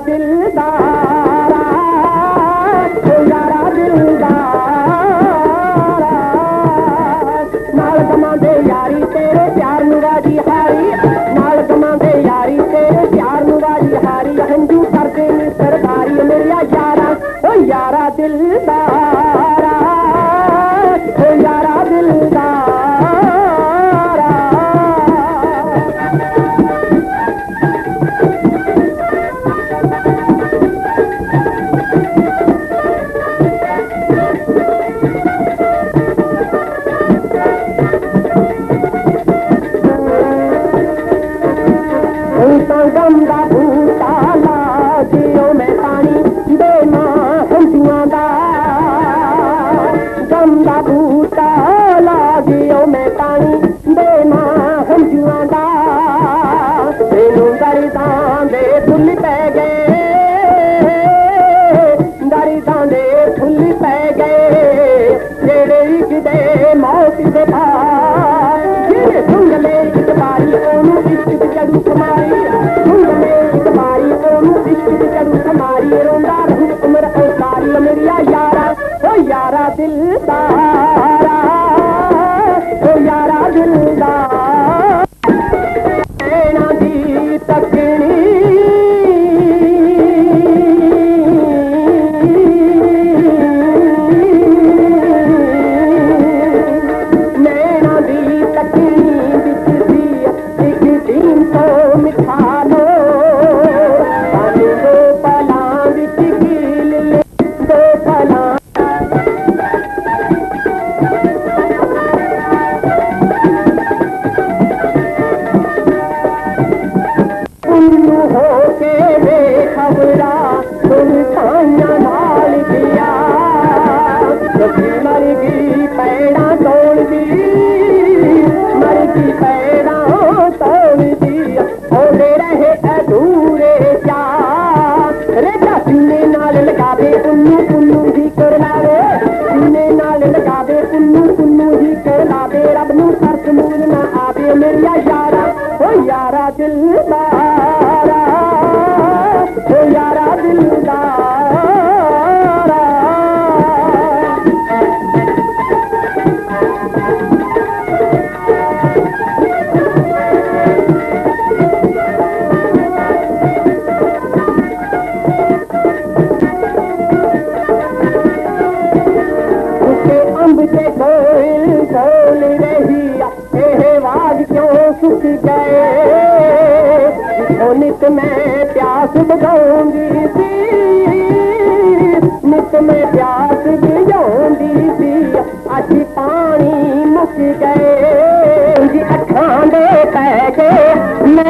दिलदारा यारा दिलदारा नाल कमांदे यारी तेरे प्यार नु राजी हारी नाल कमांदे यारी तेरे प्यार नु राजी हारी हंजू करदे नी सरदारी मेरा यारा ओ यारा दिलदारा ओ यारा दिलदारा गंदा बूटा लाजियो मैं पानी देना हंसियां दा गंदा बूटा लाजियो मैं पानी देना हंसियां दा तेनू दरिदां दे फुल पै गए दरिदां दे फुल पै गए जेड़े इक दे मौत दे भार जेड़े सुंगले इक बारी ओनू इश्क दी चढ़ू कमारी यारा दिलदारा ओ यारा दिलदारा नैना दी तकनी नैना दी तकनी बिच दी एक दिन तो मिठा लो पानी दो पला बिच कील ले दो पला यारा दिलदारा ओ यारा दिलदारा उसके अम्ब से कोयल बोल रही वाज क्यों सुख गए नित मैं प्यास बुझाऊंगी सी नित मैं प्यास बुझाऊंगी सी अज पानी मुक गए जी अखां दे पै गए मैं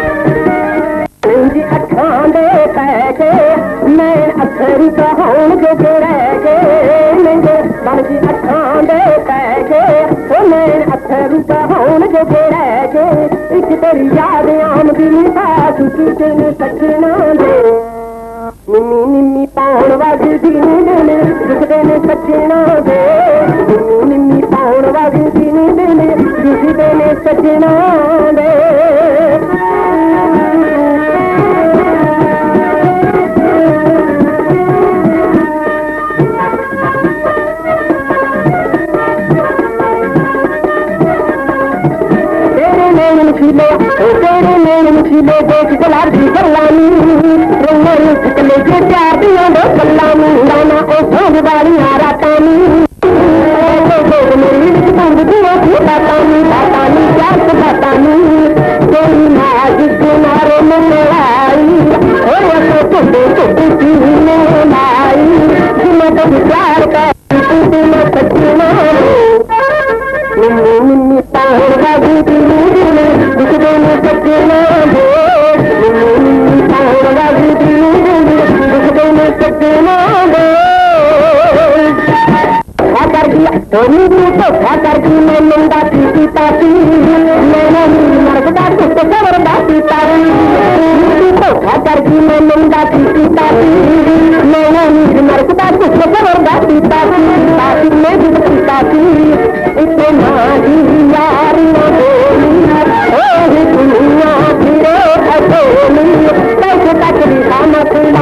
जी अखां दे पै गए मैं अखर कहाउण जोगे रह गए मेरे बन जी अखां दे पै गए मैं अखर कहाउण जोगे रह गए एक तेरी याद आमदी पास दिन सजना दे निम्मी निम्मी पाउण वजदी ने दुखदे ने सजना दे निम्मी निम्मी पाउण वजदी ने दुखदे ने सजना दे तेरे नैन मुखीले देख गुलाबी गलानी रोमर निकले जे प्यार दियां दो गलानी राना ओ सोन वालियां रातानी मेरी बंद दियां बातानी बातानी प्यार से बातानी तेरी नाज किनारे में लड़ाई ओ तो टुटे टुटे सीने लाई जिन्हें तो प्यार कर तू मैं सजना निम्मी निम्मी पाहुण वाली दिली दुखदे ने सजना दे निम्मी पाहुण वाली दिली दुखदे ने सजना दे कर दिया धोनी धोखा कर दी मैं नंदा पीती पाती मैंने मरदा कुछ खबरदा पीता धोखा कर दी मैं नंदा पीती पाती मैंने मरदा कुछ खबरदा पीता पाती में भी पाती इतने मारी यार न बोली ओ दुनिया फिरे अकेली कैसे तक भी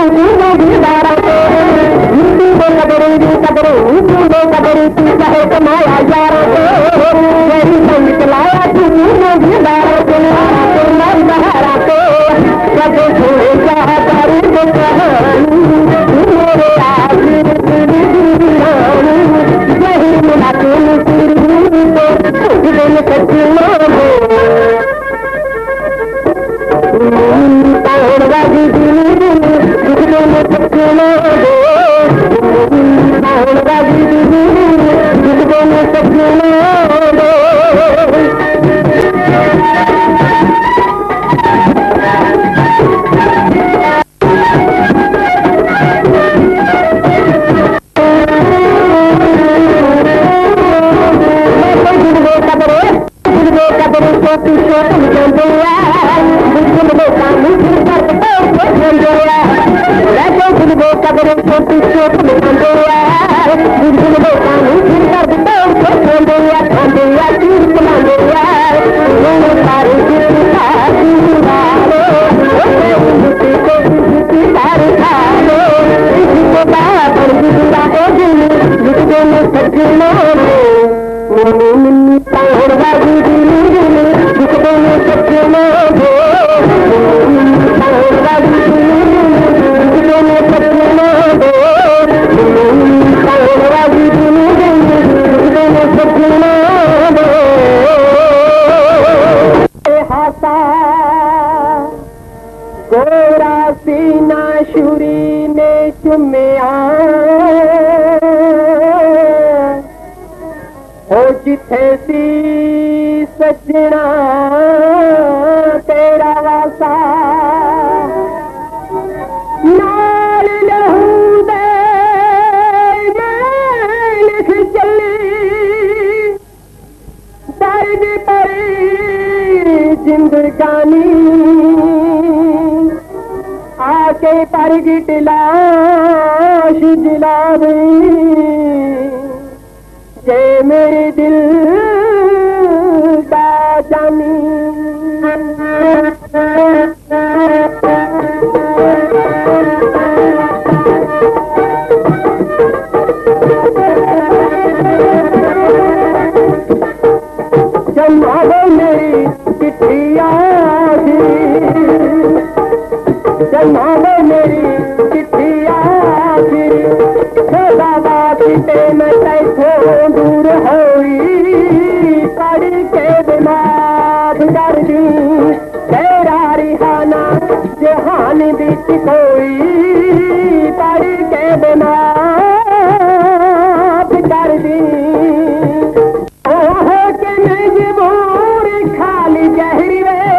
दीदारा के हिंदी दे कदरी दी कदरी हिंदी दे कदरी तू कहे कमाया यारा के तेरी संग चलाया तू दीदारा के मैं बहरा के कदे छोड़े चाह तारी दे कहानी मेरे आखिर तेरी दीवानी यही मिला तेरी तेरी तो दिल सच्ची मानो बाजी दिल गोरा सीना शुरी ने चुमिया हो जिथे सी सजना तेरा वासा नाल लहू दे मैं लिख चली दर्द परी जिंदगानी आके परगिट लाश जलावे जे मेरे दिल का जानी जमावे मेरी चिट्ठिया जमावे मेरी चिट्ठिया सदा किते मैं तैथों दूर होई पढ़ के दिमाग कर दी तेरा रिहाना जहान बिच कोई पढ़ के दिमाग कर दी ओह के मजबूर खाली जहरी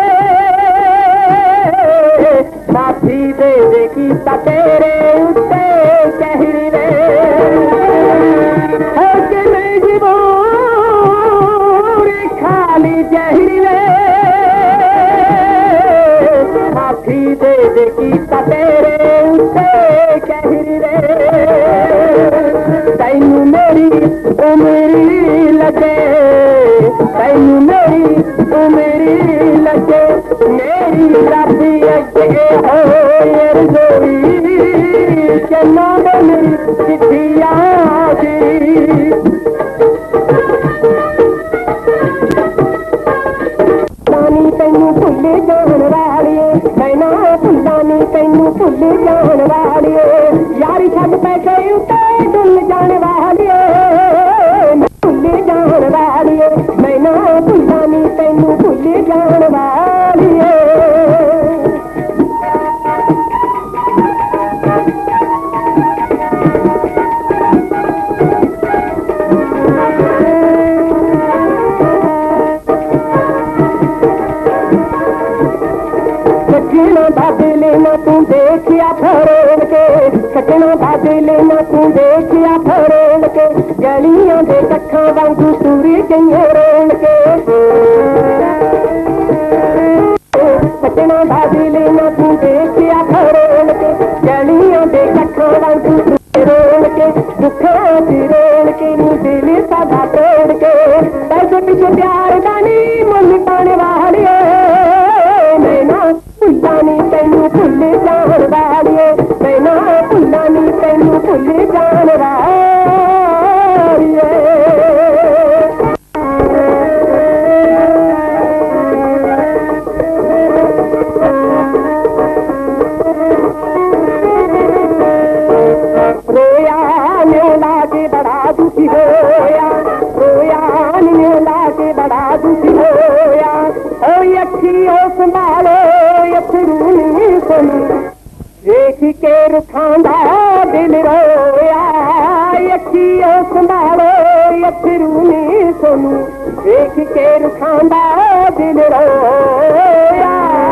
माफी दे दे की तेरे उत्ते कहरी रे के मजबूर खाली जहरी रे माफी दे दे की तेरे उत्ते कहरी रे तैनू मेरी उमरी लगे तैनू मेरी उमरी लगे मेरी रबी अगे हो रजोई चन्ना मेरी चिट्ठिया दानी तैनू भुल जान वालिए मैना भुलानी तैनू भुल जान वालिए यारी छड़ पैसे उते डुल जाने वालिए भुल जान वालिए मैना भुलानी तैनू भुल जान वालिए सजना भाभी लेना तू देखिया फरोल के सजना भाभी लेना तू देखिया फरोल के गलियां दे कखा वांगू सूरी गईया रोल के सजना भाभी लेना तू देखिया फरोल के गलियां दे कखा वांगू रोल के दुखा दी रोल के नी दिल साधा तोड़ के पैसे पीछे प्यार दानी मुल पाने वाली मैना भुलानी तैनू भुल जान वालिए रोया ओ अखियों संभालो अथरू नी सोनू देख के रुखांदा दिल रोया अखियों संभालो अथरू नी सोनू देख के रुखांदा दिल रोया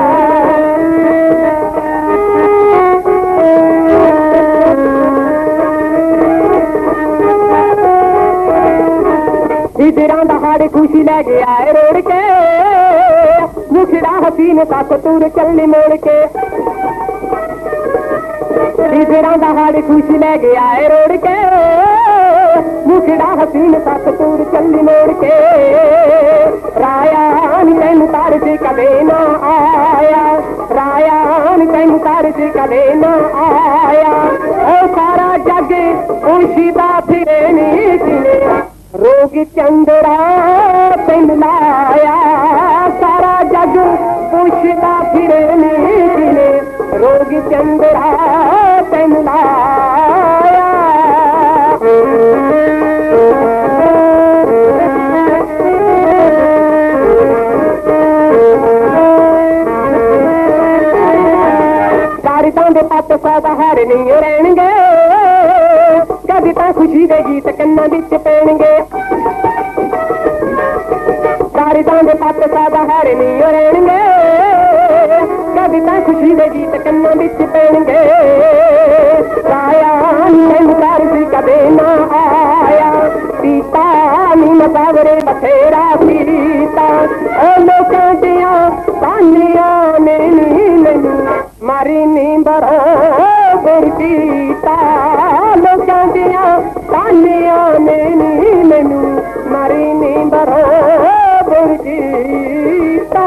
हिजरां दा हाड़ खुशी लै गया रोड़ के मुखड़ा हसीन तक तुर चलनी मोड़ के हिजरां दा हाड़ खुशी लै गया रोड़ के मुखड़ा हसीन तक तुर चलनी मोड़ के राया तैनू तार से कदे ना आया राया तैनू तार से कदे ना आया ओ सारा जग खुशी दा फिरे नी किने रोग चंद्रा तेन लाया सारा जग पुछदा फिरे नी रोग चंद्रा तेन लाया कारितां दे पत्त सदा हार नहीं रहणगे कभी तो खुशी दे गीत कन्ना बिच पैणगे कारितां दे पत्त सदा हार नहीं रहणगे कभी तो खुशी दे गीत कन्ना बिच पैणगे राया तैनू तार सी कदे ना आया पीता नी मसावरे बथेरा पीता ओ लोकां दियां तानियां ने नी मैनू मारी नी बरोबर पीता लोकां दियां तानियां ने नी मैनू मारी नी बरोबर पीता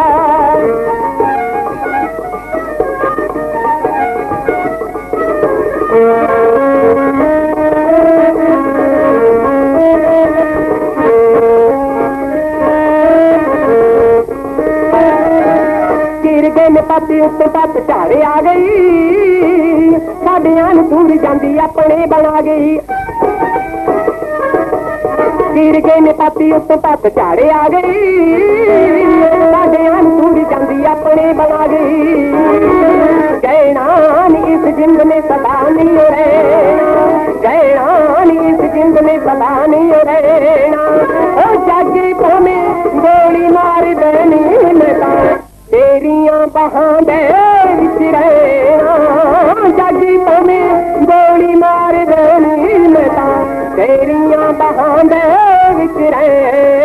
पत्ती उत्ते पत्त झाड़े आ गई साडियां नूं दूर जांदी अपने बना गई गिर गए ने पत्ती उत्ते पत्त झाड़े आ गई साडियां नूं दूर जांदी अपने बना गई गैनान इस जिंद में सदा नहीं रहना गैनान इस जिंद में सदा नहीं रहना ओ जागे पोमे गोली मार देनी मैं तेरियां बहां दे विच रहना जागी तुम्हें गोली मार देनी मैं तेरियां बहां दे विच रहना